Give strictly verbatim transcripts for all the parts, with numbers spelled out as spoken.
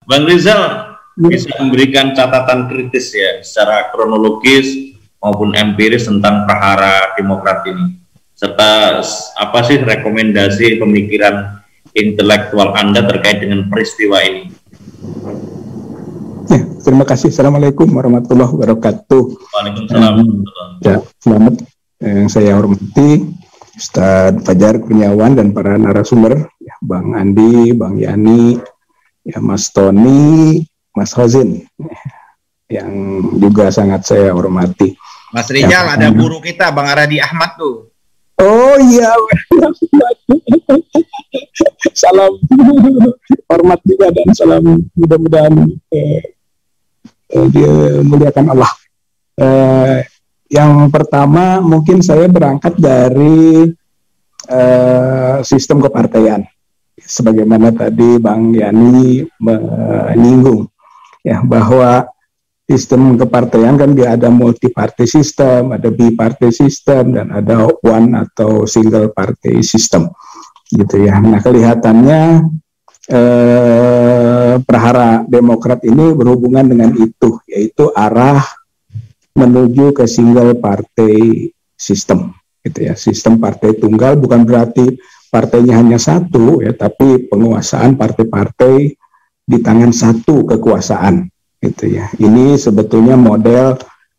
Bang Rizal bisa memberikan catatan kritis ya secara kronologis maupun empiris tentang prahara demokrat ini, serta apa sih rekomendasi pemikiran intelektual Anda terkait dengan peristiwa ini? Ya, terima kasih. Assalamualaikum warahmatullahi wabarakatuh. Waalaikumsalam. Um, ya, selamat yang saya hormati Ustadz Fajar Kurniawan dan para narasumber, ya, Bang Andi, Bang Yani, ya, Mas Tony, Mas Hazin, yang juga sangat saya hormati. Mas Rizal, ya, ada guru kita Bang Aradi Ahmad tuh. Oh iya, salam hormat juga dan salam mudah-mudahan eh, eh, dia muliakan Allah. Eh, yang pertama mungkin saya berangkat dari eh, sistem kepartaian, sebagaimana tadi Bang Yani menyinggung, ya, bahwa sistem kepartaian kan dia ada multi party system, ada biparty system, dan ada one atau single party system, gitu ya. Nah, kelihatannya eh, prahara Demokrat ini berhubungan dengan itu, yaitu arah menuju ke single party system, gitu ya. Sistem partai tunggal bukan berarti partainya hanya satu, ya, tapi penguasaan partai-partai di tangan satu kekuasaan, gitu ya. Ini sebetulnya model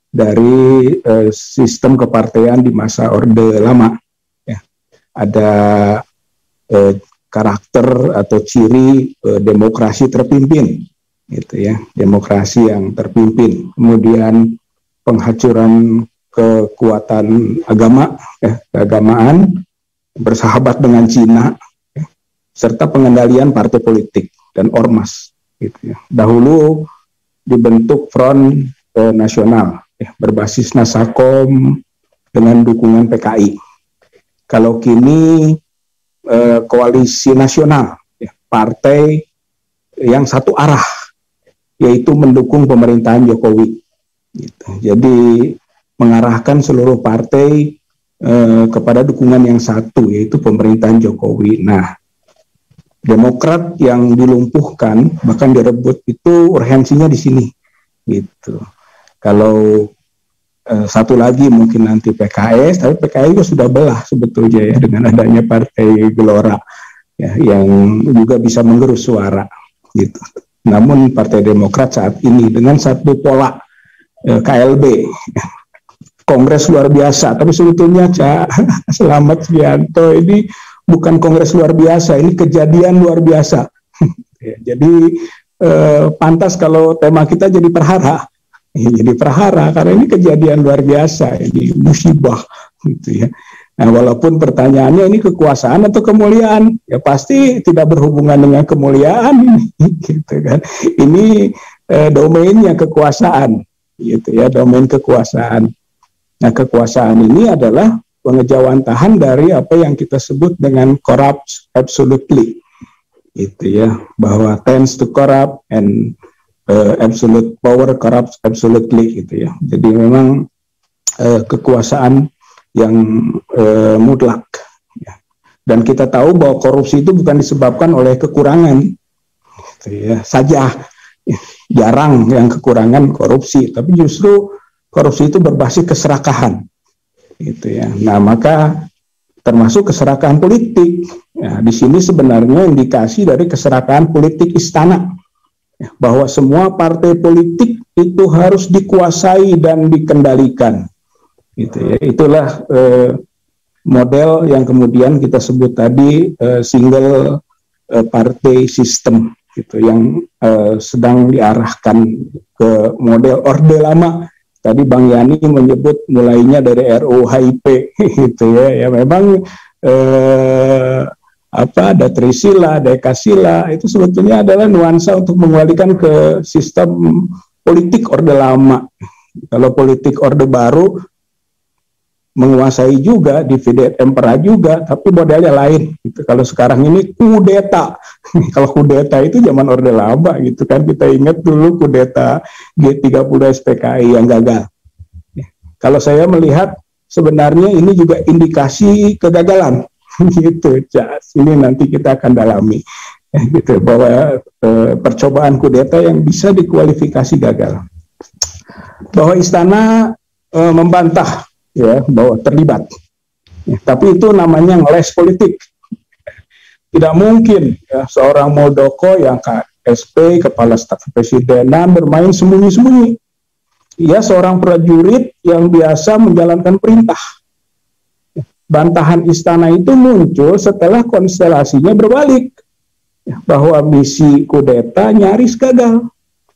dari eh, sistem kepartaian di masa Orde Lama, ya. Ada eh, karakter atau ciri eh, demokrasi terpimpin, gitu ya. Demokrasi yang terpimpin, kemudian penghancuran kekuatan agama, ya, keagamaan, bersahabat dengan Cina, ya, serta pengendalian partai politik dan ormas, gitu ya. Dahulu dibentuk Front eh, Nasional, ya, berbasis Nasakom dengan dukungan P K I. Kalau kini eh, koalisi nasional, ya, partai yang satu arah, yaitu mendukung pemerintahan Jokowi, gitu. Jadi mengarahkan seluruh partai eh, kepada dukungan yang satu, yaitu pemerintahan Jokowi. Nah, Demokrat yang dilumpuhkan bahkan direbut itu urgensinya di sini, gitu. Kalau eh, satu lagi mungkin nanti P K S, tapi P K S juga sudah belah sebetulnya, ya, dengan adanya Partai Gelora, ya, yang juga bisa menggerus suara, gitu. Namun Partai Demokrat saat ini dengan satu pola eh, K L B, Kongres luar biasa, tapi sebetulnya Cak Selamat Sugianto ini bukan kongres luar biasa, ini kejadian luar biasa. Ya, jadi eh, pantas kalau tema kita jadi perhara, ya, jadi perhara karena ini kejadian luar biasa, ini musibah, gitu ya. Nah, walaupun pertanyaannya ini kekuasaan atau kemuliaan, ya pasti tidak berhubungan dengan kemuliaan ini, gitu kan. Ini eh, domainnya kekuasaan, gitu ya, domain kekuasaan. Nah, kekuasaan ini adalah pengejawantahan dari apa yang kita sebut dengan corrupt absolutely, gitu ya, bahwa tends to corrupt and uh, absolute power corrupts absolutely, gitu ya. Jadi memang uh, kekuasaan yang uh, mutlak, ya. Dan kita tahu bahwa korupsi itu bukan disebabkan oleh kekurangan, gitu ya, saja, jarang yang kekurangan korupsi, tapi justru korupsi itu berbasis keserakahan, gitu ya. Nah, maka termasuk keserakahan politik. Ya, di sini sebenarnya indikasi dari keserakahan politik istana, ya, bahwa semua partai politik itu harus dikuasai dan dikendalikan, gitu ya. Itulah eh, model yang kemudian kita sebut tadi eh, single eh, party system, gitu, yang eh, sedang diarahkan ke model Orde Lama. Tadi Bang Yani menyebut mulainya dari R U U H I P, gitu ya. Ya memang eh, apa, ada Trisila, ada Ekasila, itu sebetulnya adalah nuansa untuk mengembalikan ke sistem politik Orde Lama. Kalau politik Orde Baru menguasai juga, divide et impera juga, tapi modelnya lain, gitu. Kalau sekarang ini kudeta. Kalau kudeta itu zaman Orde Lama, gitu kan. Kita ingat dulu kudeta G tiga puluh S P K I yang gagal. Kalau saya melihat sebenarnya ini juga indikasi kegagalan, gitu. Ini nanti kita akan dalami. gitu, bahwa eh, percobaan kudeta yang bisa dikualifikasi gagal. Bahwa istana eh, membantah ya bahwa terlibat, ya, tapi itu namanya ngeles politik. Tidak mungkin ya, seorang Muldoko yang K S P, kepala staf kepresidenan, bermain sembunyi-sembunyi. Ia seorang prajurit yang biasa menjalankan perintah. Bantahan istana itu muncul setelah konstelasinya berbalik, bahwa misi kudeta nyaris gagal.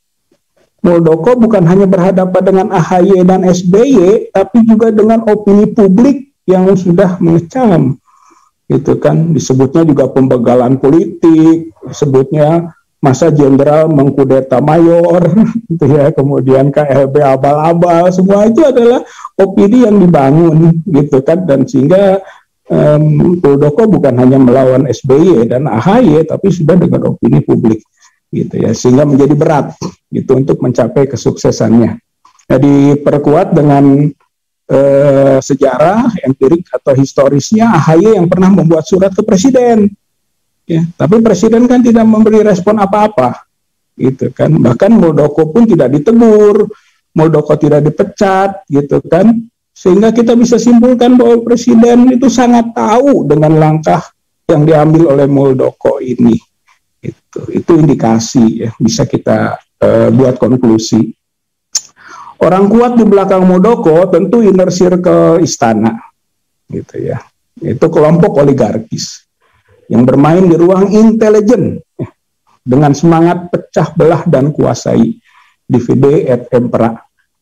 Muldoko bukan hanya berhadapan dengan A H Y dan S B Y, tapi juga dengan opini publik yang sudah mengecam. Itu kan disebutnya juga pembegalan politik, disebutnya masa jenderal mengkudeta mayor, gitu ya. Kemudian K L B abal-abal, semua itu adalah opini yang dibangun, gitu kan. Dan sehingga um, Muldoko bukan hanya melawan S B Y dan A H Y, tapi sudah dengan opini publik, gitu ya. Sehingga menjadi berat, gitu, untuk mencapai kesuksesannya. Nah, diperkuat dengan Eh, sejarah empirik atau historisnya A H Y yang pernah membuat surat ke presiden, ya, tapi presiden kan tidak memberi respon apa-apa, gitu kan. Bahkan Muldoko pun tidak ditegur, Muldoko tidak dipecat, gitu kan. Sehingga kita bisa simpulkan bahwa presiden itu sangat tahu dengan langkah yang diambil oleh Muldoko ini. Itu, itu indikasi, ya, bisa kita eh, buat konklusi. Orang kuat di belakang Muldoko tentu inner circle istana, gitu ya. Itu kelompok oligarkis yang bermain di ruang intelijen ya, dengan semangat pecah belah dan kuasai, divide et impera.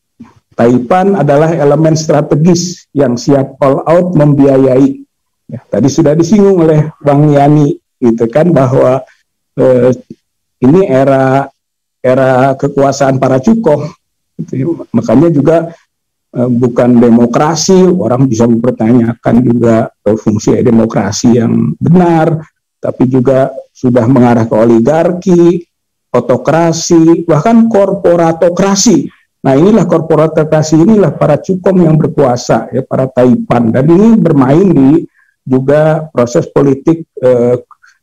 Taipan adalah elemen strategis yang siap all out membiayai. Ya, tadi sudah disinggung oleh Bang Yani, gitu kan, bahwa eh, ini era era kekuasaan para cukoh. Gitu. Makanya juga uh, bukan demokrasi, orang bisa mempertanyakan juga uh, fungsi demokrasi yang benar, tapi juga sudah mengarah ke oligarki, otokrasi, bahkan korporatokrasi. Nah, inilah korporatokrasi, inilah para cukom yang berkuasa, ya, para Taipan, dan ini bermain di juga proses politik uh,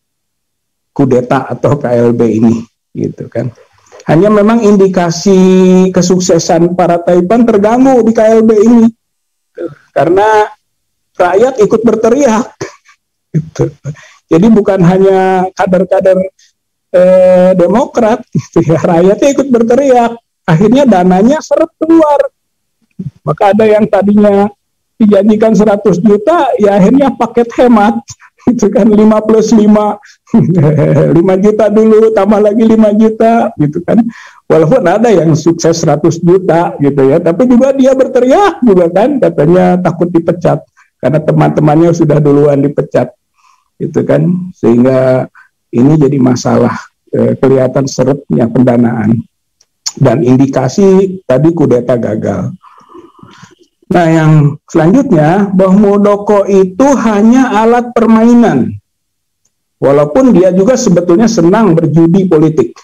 kudeta atau K L B ini, gitu kan. Hanya memang indikasi kesuksesan para Taipan terganggu di K L B ini, karena rakyat ikut berteriak. Gitu. Jadi bukan hanya kader-kader eh, Demokrat, gitu ya, rakyatnya ikut berteriak. Akhirnya dananya seret keluar. Maka ada yang tadinya dijanjikan seratus juta, ya akhirnya paket hemat. Itu kan lima plus lima, lima juta dulu, tambah lagi lima juta, gitu kan. Walaupun ada yang sukses seratus juta, gitu ya, tapi juga dia berteriak juga kan, katanya takut dipecat, karena teman-temannya sudah duluan dipecat, gitu kan. Sehingga ini jadi masalah, eh, kelihatan seretnya pendanaan. Dan indikasi tadi kudeta gagal. Nah, yang selanjutnya, bahwa Muldoko itu hanya alat permainan. Walaupun dia juga sebetulnya senang berjudi politik.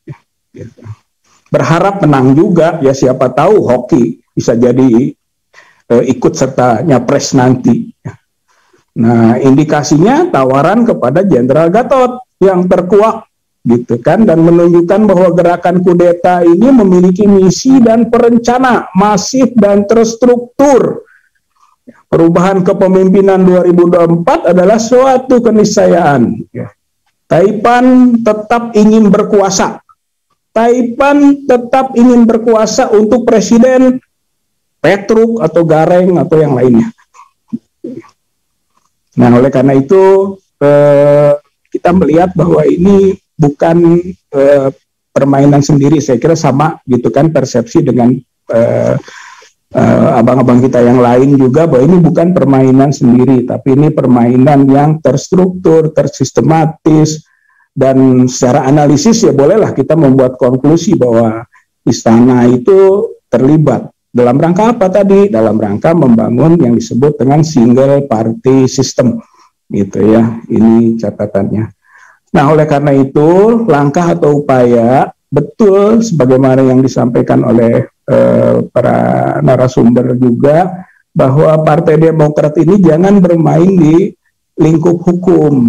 Berharap menang juga, ya siapa tahu hoki bisa jadi eh, ikut serta nyapres nanti. Nah, indikasinya tawaran kepada Jenderal Gatot yang terkuak, gitu kan, dan menunjukkan bahwa gerakan kudeta ini memiliki misi dan perencana masif dan terstruktur. Perubahan kepemimpinan dua ribu dua puluh empat adalah suatu keniscayaan. Taipan tetap ingin berkuasa. Taipan tetap ingin berkuasa untuk presiden Petruk atau Gareng atau yang lainnya. Nah, oleh karena itu eh, kita melihat bahwa ini bukan eh, permainan sendiri. Saya kira sama, gitu kan, persepsi dengan eh, eh, abang-abang kita yang lain juga, bahwa ini bukan permainan sendiri, tapi ini permainan yang terstruktur, tersistematis, dan secara analisis ya bolehlah kita membuat konklusi bahwa istana itu terlibat. Dalam rangka apa tadi? Dalam rangka membangun yang disebut dengan single party system, gitu ya. Ini catatannya. Nah, oleh karena itu, langkah atau upaya betul sebagaimana yang disampaikan oleh eh, para narasumber juga, bahwa Partai Demokrat ini jangan bermain di lingkup hukum,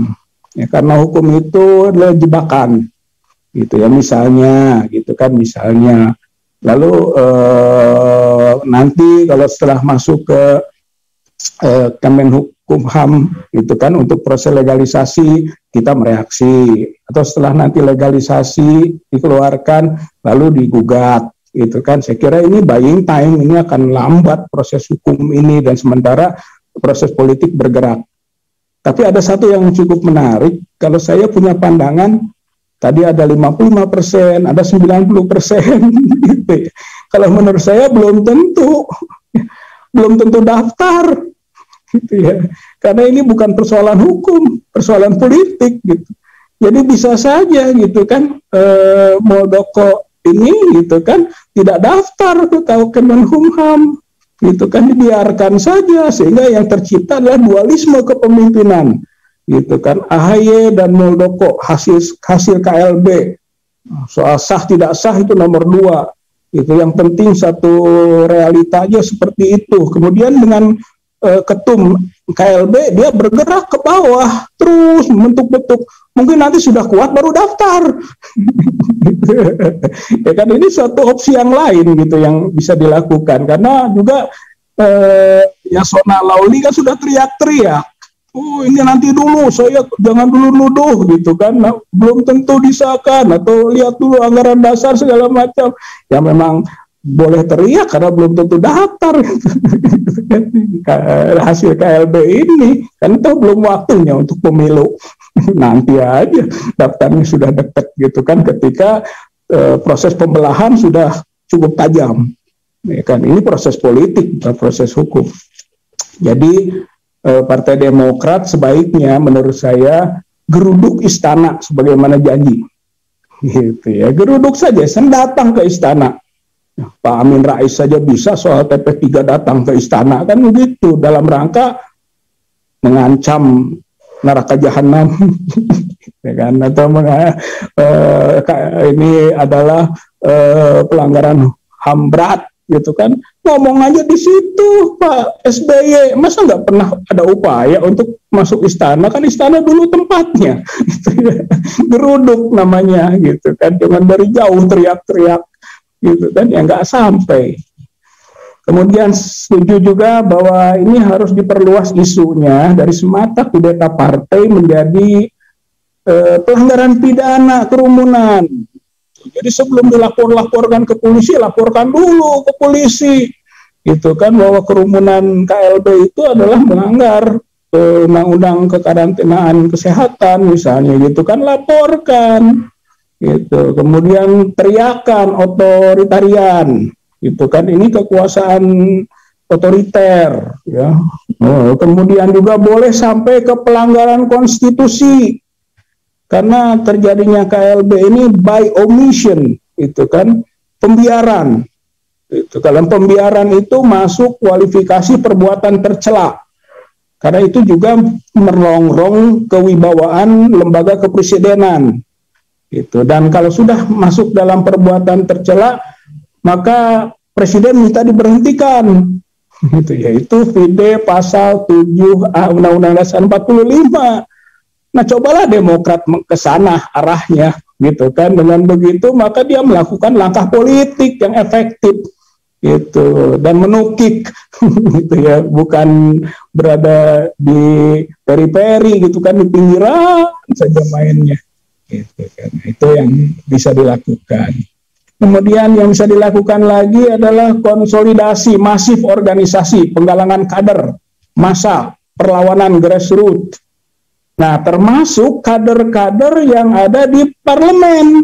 Ya, karena hukum itu adalah jebakan, gitu ya, misalnya, gitu kan, misalnya. Lalu eh, nanti kalau setelah masuk ke eh, Kemenkumham, gitu kan, untuk proses legalisasi kita mereaksi, atau setelah nanti legalisasi dikeluarkan lalu digugat, gitu kan. Saya kira ini buying time, ini akan lambat proses hukum ini, dan sementara proses politik bergerak. Tapi ada satu yang cukup menarik, kalau saya punya pandangan, tadi ada lima puluh lima persen, ada sembilan puluh persen, gitu. Kalau menurut saya belum tentu, belum tentu daftar, gitu ya. Karena ini bukan persoalan hukum, persoalan politik, gitu. Jadi bisa saja, gitu kan, eh, Muldoko ini, gitu kan, tidak daftar ke Kemenkumham, gitu kan, dibiarkan saja, sehingga yang tercipta adalah dualisme kepemimpinan, gitu kan. A H Y dan Muldoko, hasil hasil K L B, soal sah tidak sah itu nomor dua, itu yang penting satu realita aja seperti itu. Kemudian dengan uh, ketum K L B, dia bergerak ke bawah terus membentuk-bentuk, mungkin nanti sudah kuat baru daftar. Ya kan, ini suatu opsi yang lain, gitu, yang bisa dilakukan. Karena juga uh, Yasona Lauli kan sudah teriak-teriak, oh ini nanti dulu, saya jangan dulu nuduh, gitu kan, nah, belum tentu disahkan, atau lihat dulu anggaran dasar segala macam. Ya memang boleh teriak karena belum tentu daftar, gitu. Hasil K L B ini kan itu belum waktunya untuk pemilu. Nanti aja daftarnya sudah dekat, gitu kan, ketika e, proses pembelahan sudah cukup tajam, ya kan. Ini proses politik, bukan proses hukum. Jadi Partai Demokrat sebaiknya menurut saya geruduk istana sebagaimana janji, gitu ya, geruduk saja, sen datang ke istana. Pak Amin Rais saja bisa soal T P tiga datang ke istana, kan begitu, dalam rangka mengancam neraka jahanam, ya kan, atau menga, uh, ini adalah uh, pelanggaran H A M berat, gitu kan. Ngomong aja di situ Pak S B Y, masa nggak pernah ada upaya untuk masuk istana? Kan istana dulu tempatnya, gitu ya. Geruduk namanya, gitu kan, jangan dari jauh teriak-teriak, gitu kan, ya nggak sampai. Kemudian setuju juga bahwa ini harus diperluas isunya dari semata kudeta partai menjadi eh, pelanggaran pidana kerumunan. Jadi sebelum dilapor-laporkan ke polisi, laporkan dulu ke polisi, gitu kan, bahwa kerumunan K L B itu adalah melanggar eh, undang-undang kekarantinaan kesehatan misalnya, gitu kan, laporkan, gitu. Kemudian teriakan otoritarian, gitu kan, ini kekuasaan otoriter, ya. Oh, kemudian juga boleh sampai ke pelanggaran konstitusi. Karena terjadinya K L B ini by omission, itu kan, pembiaran. Itu kalau pembiaran itu masuk kualifikasi perbuatan tercela. Karena itu juga merongrong kewibawaan lembaga kepresidenan. Itu, dan kalau sudah masuk dalam perbuatan tercela, maka presiden minta diberhentikan. Itu yaitu V D pasal tujuh A Undang-Undang Dasar empat puluh lima. Nah, cobalah Demokrat ke sana arahnya, gitu kan. Dengan begitu maka dia melakukan langkah politik yang efektif, gitu, dan menukik, gitu ya, bukan berada di periperi, gitu kan, di pinggiran saja mainnya, gitu kan. Itu yang bisa dilakukan. Kemudian yang bisa dilakukan lagi adalah konsolidasi masif organisasi, penggalangan kader, massa, perlawanan grassroots. Nah, termasuk kader-kader yang ada di parlemen.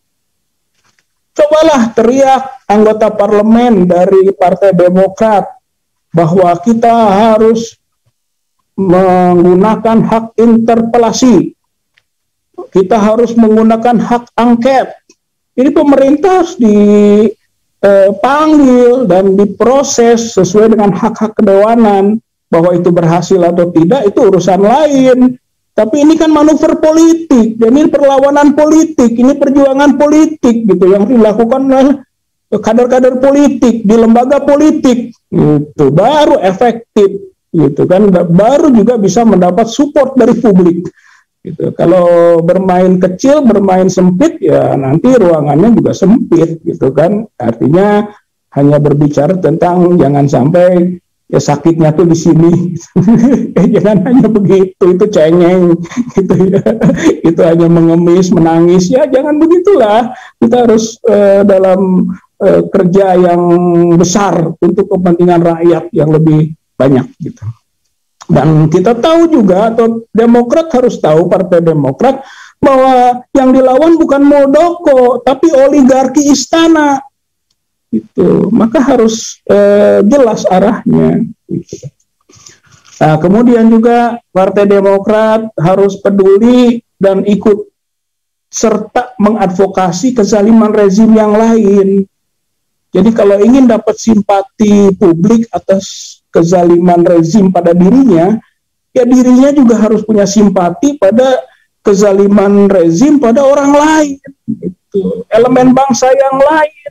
Cobalah teriak anggota parlemen dari Partai Demokrat bahwa kita harus menggunakan hak interpelasi. Kita harus menggunakan hak angket. Ini pemerintah harus dipanggil dan diproses sesuai dengan hak-hak kedewanan. Bahwa itu berhasil atau tidak itu urusan lain. Tapi ini kan manuver politik, dan ini perlawanan politik, ini perjuangan politik, gitu, yang dilakukan oleh kader-kader politik di lembaga politik, itu baru efektif, gitu kan, baru juga bisa mendapat support dari publik. Gitu. Kalau bermain kecil, bermain sempit, ya nanti ruangannya juga sempit, gitu kan. Artinya hanya berbicara tentang jangan sampai ya sakitnya tuh di sini, jangan hanya begitu, itu cengeng, gitu ya. Itu hanya mengemis, menangis, ya jangan begitulah. Kita harus uh, dalam uh, kerja yang besar untuk kepentingan rakyat yang lebih banyak, gitu. Dan kita tahu juga, atau Demokrat harus tahu, Partai Demokrat, bahwa yang dilawan bukan Muldoko, tapi oligarki istana. Itu, maka harus eh, jelas arahnya. Gitu. Nah, kemudian juga Partai Demokrat harus peduli dan ikut serta mengadvokasi kezaliman rezim yang lain. Jadi kalau ingin dapat simpati publik atas kezaliman rezim pada dirinya, ya dirinya juga harus punya simpati pada kezaliman rezim pada orang lain, gitu. Elemen bangsa yang lain,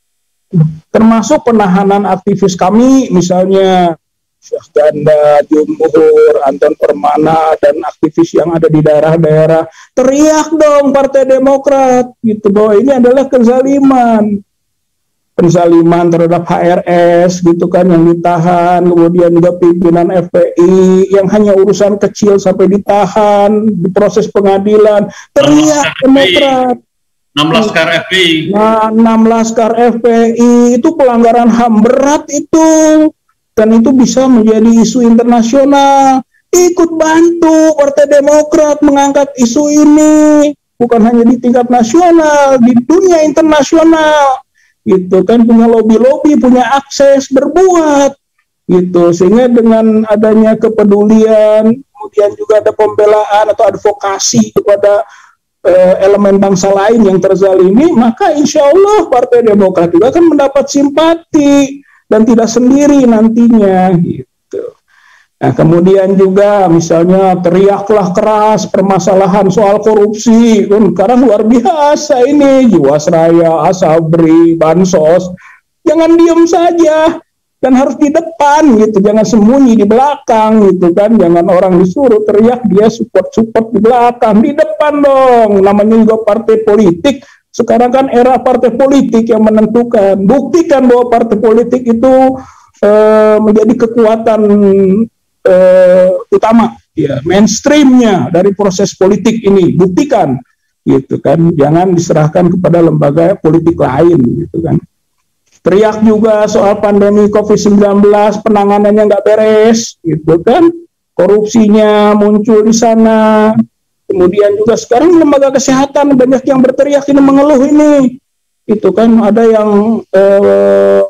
termasuk penahanan aktivis kami, misalnya Syekh Ganda, Jumhur, Anton Permana, dan aktivis yang ada di daerah-daerah. Teriak dong Partai Demokrat, gitu, bahwa ini adalah kezaliman. Penzaliman terhadap H R S, gitu kan, yang ditahan, kemudian juga pimpinan F P I yang hanya urusan kecil sampai ditahan di proses pengadilan. Teriak Demokrat. enam laskar F P I. Nah, enam laskar F P I itu pelanggaran H A M berat itu, dan itu bisa menjadi isu internasional. Ikut bantu Partai Demokrat mengangkat isu ini, bukan hanya di tingkat nasional, di dunia internasional. Gitu kan, punya lobby-lobby, punya akses berbuat, gitu. Sehingga dengan adanya kepedulian, kemudian juga ada pembelaan atau advokasi kepada eh, elemen bangsa lain yang terzalimi, maka insya Allah Partai Demokrat juga akan mendapat simpati dan tidak sendiri nantinya, gitu. Nah, kemudian juga misalnya teriaklah keras permasalahan soal korupsi, kan sekarang luar biasa ini, Jiwasraya, Asabri, Bansos, jangan diem saja dan harus di depan, gitu, jangan sembunyi di belakang, gitu kan, jangan orang disuruh teriak dia support-support di belakang, di depan dong, namanya juga partai politik. Sekarang kan era partai politik yang menentukan, buktikan bahwa partai politik itu eh, menjadi kekuatan Uh, utama, ya, mainstreamnya dari proses politik ini, buktikan, gitu kan, jangan diserahkan kepada lembaga politik lain, gitu kan. Teriak juga soal pandemi covid sembilan belas, penanganannya nggak beres, gitu kan, korupsinya muncul di sana, kemudian juga sekarang lembaga kesehatan banyak yang berteriak ini, mengeluh ini, itu kan, ada yang uh,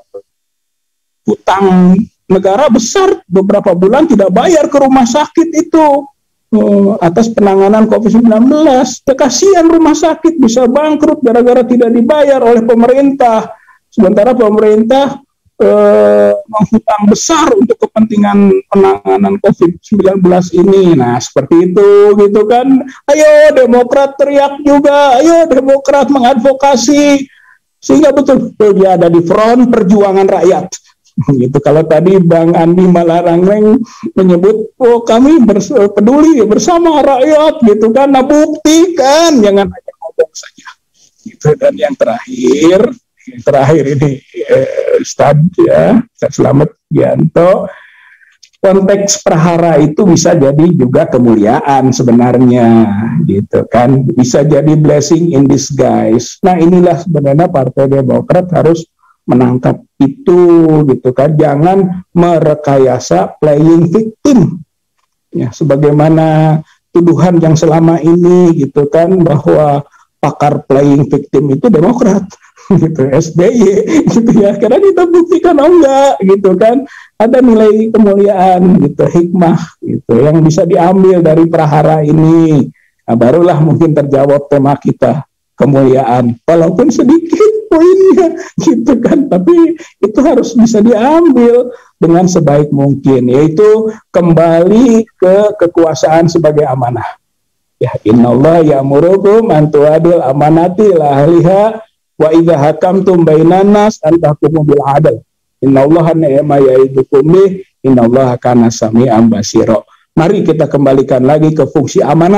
utang negara besar beberapa bulan tidak bayar ke rumah sakit itu uh, atas penanganan covid sembilan belas. Kasihan rumah sakit bisa bangkrut gara-gara tidak dibayar oleh pemerintah. Sementara pemerintah uh, menghutang besar untuk kepentingan penanganan covid sembilan belas ini. Nah, seperti itu, gitu kan. Ayo Demokrat teriak juga, ayo Demokrat mengadvokasi sehingga betul-betul dia ada di front perjuangan rakyat. Gitu. Kalau tadi Bang Andi Malarangreng menyebut, oh kami bers peduli bersama rakyat, gitu kan, nah buktikan, jangan hanya ngomong saja, gitu. Dan yang terakhir, yang terakhir ini eh, Ustaz ya, Ustaz Slamet Gianto, konteks prahara itu bisa jadi juga kemuliaan sebenarnya, gitu kan, bisa jadi blessing in disguise. Nah inilah sebenarnya Partai Demokrat harus menangkap itu, gitu kan, jangan merekayasa playing victim, ya, sebagaimana tuduhan yang selama ini, gitu kan, bahwa pakar playing victim itu Demokrat, gitu, S B Y, gitu ya, karena kita buktikan oh enggak, gitu kan, ada nilai kemuliaan, gitu, hikmah, gitu, yang bisa diambil dari prahara ini. Nah, barulah mungkin terjawab tema kita, kemuliaan, walaupun sedikit poinnya, gitu kan, tapi itu harus bisa diambil dengan sebaik mungkin, yaitu kembali ke kekuasaan sebagai amanah. Ya, innallaha ya'murukum an tu'adil amanati ila ahliha wa idza hakamtum bainan nas an tahkumu bil adl. Innallaha ni'ma ya'idukum bih, innallaha kana sami'an basira. Mari kita kembalikan lagi ke fungsi amanah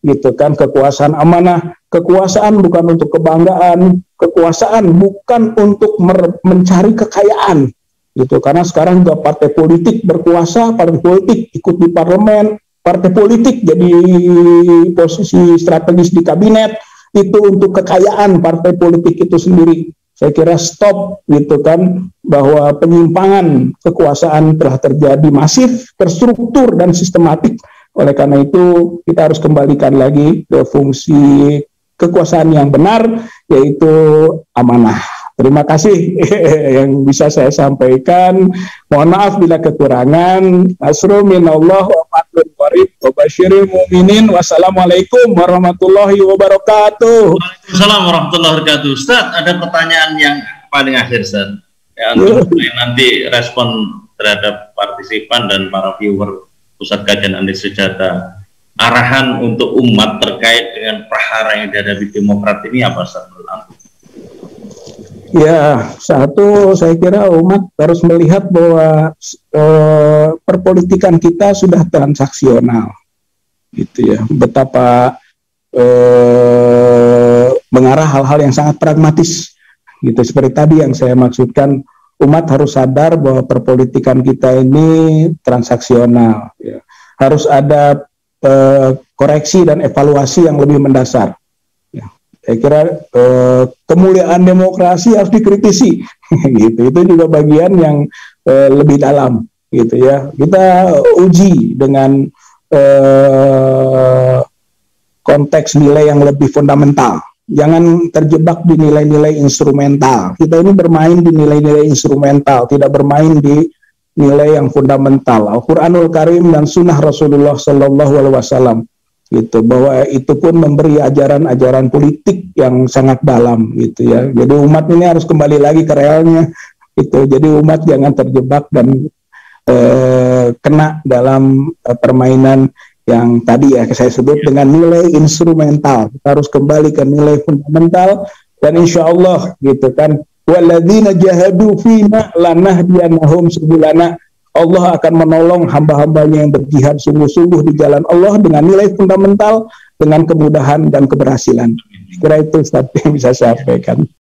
gitu kan, kekuasaan amanah. Kekuasaan bukan untuk kebanggaan, kekuasaan bukan untuk mencari kekayaan, gitu. Karena sekarang juga partai politik berkuasa, partai politik ikut di parlemen, partai politik jadi posisi strategis di kabinet, itu untuk kekayaan partai politik itu sendiri. Saya kira stop, gitu kan, bahwa penyimpangan kekuasaan telah terjadi masif, terstruktur dan sistematik. Oleh karena itu kita harus kembalikan lagi ke fungsi kekuasaan yang benar, yaitu amanah. Terima kasih yang bisa saya sampaikan. Mohon maaf bila kekurangan. Nasrul minallah wa fathun qarib wa basyiril mu'minin. Wassalamualaikum warahmatullahi wabarakatuh. Waalaikumsalam warahmatullahi wabarakatuh. Ustaz, ada pertanyaan yang paling akhir, Ustaz. Ya, untuk nanti respon terhadap partisipan dan para viewer Pusat Kajian Anti Senjata. Arahan untuk umat terkait dengan prahara yang dihadapi Demokrat ini apa, Ustaz? Ya, satu, saya kira umat harus melihat bahwa eh, perpolitikan kita sudah transaksional, gitu ya. Betapa eh, mengarah hal-hal yang sangat pragmatis, gitu. Seperti tadi yang saya maksudkan, umat harus sadar bahwa perpolitikan kita ini transaksional, ya. Harus ada Uh, koreksi dan evaluasi yang lebih mendasar. Ya, saya kira uh, kemuliaan demokrasi harus dikritisi, gitu. Itu juga bagian yang uh, lebih dalam, gitu ya. Kita uji dengan uh, konteks nilai yang lebih fundamental. Jangan terjebak di nilai-nilai instrumental. Kita ini bermain di nilai-nilai instrumental, tidak bermain di nilai yang fundamental. Al-Quranul Karim dan Sunnah Rasulullah Sallallahu Alaihi Wasallam, gitu, bahwa itu pun memberi ajaran-ajaran politik yang sangat dalam, gitu ya. Jadi umat ini harus kembali lagi ke realnya, gitu. Jadi umat jangan terjebak dan eh, kena dalam eh, permainan yang tadi ya saya sebut dengan nilai instrumental. Kita harus kembali ke nilai fundamental dan insya Allah, gitu kan. Walladzina jahadu fina lanahdiyannahum subulana. Allah akan menolong hamba-hambanya yang berjihad sungguh-sungguh di jalan Allah dengan nilai fundamental, dengan kemudahan dan keberhasilan. Kira itu Ustaz yang bisa saya sampaikan.